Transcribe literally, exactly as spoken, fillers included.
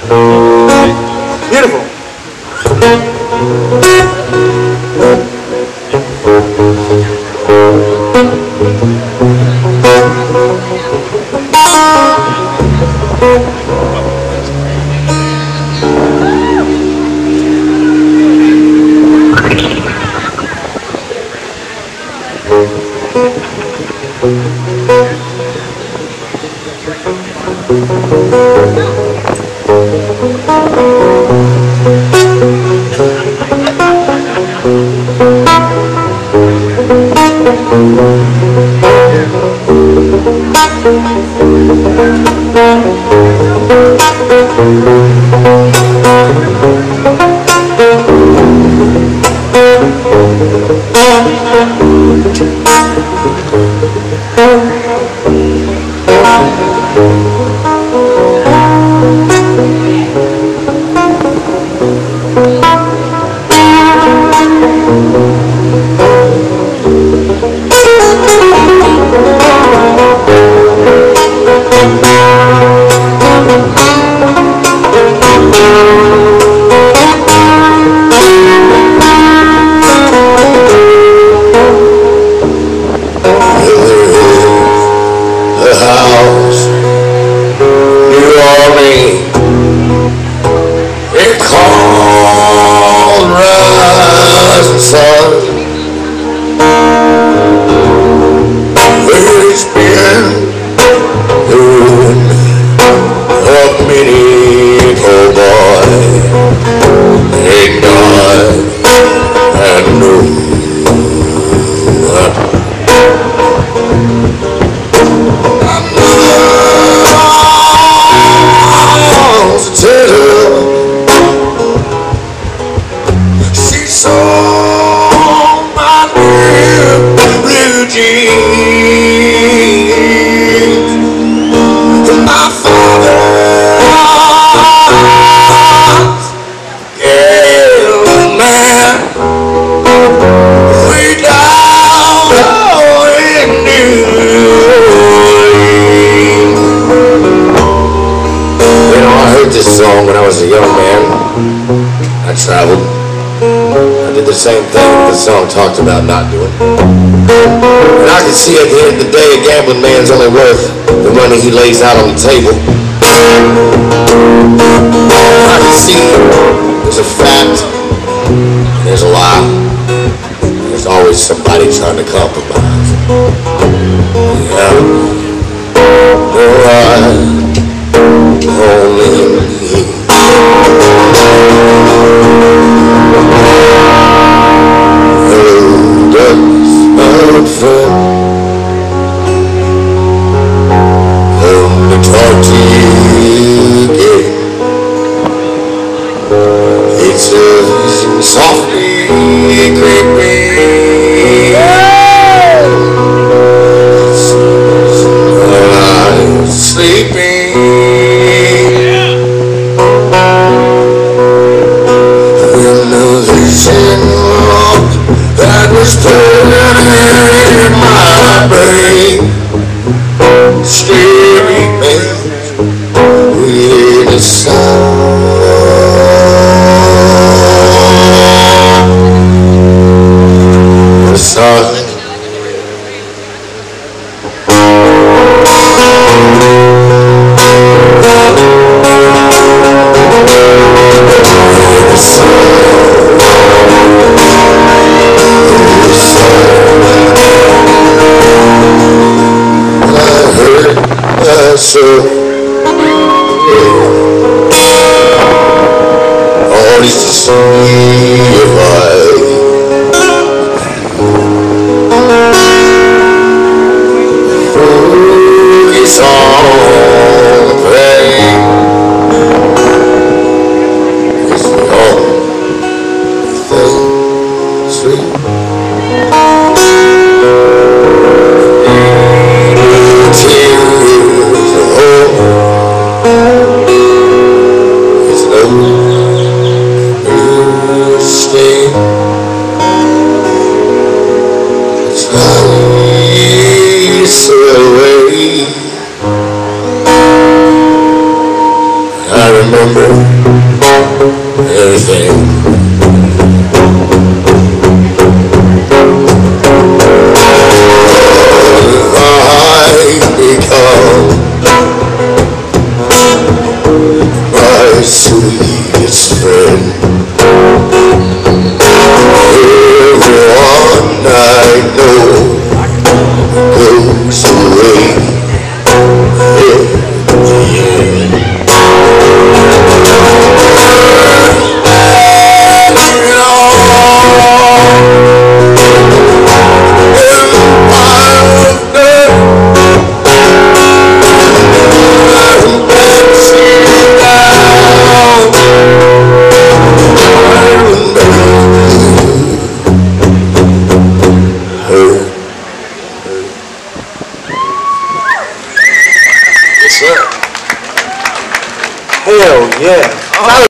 Beautiful. Same thing the song talked about not doing. And I can see at the end of the day a gambling man's only worth the money he lays out on the table. I can see there's a fact, there's a lie. There's always somebody trying to compromise. Yeah. No, I only me. Friend, let me talk to you again. It's a softly creeping. When I'm sleeping, in the vision that was turning in my brain, scary things in the sound. The sun. So, all is to see if I focus on the pain. It's the only thing sweet. Stay. remember anything. My sweetest friend, everyone I know goes away in the end. Hell yeah.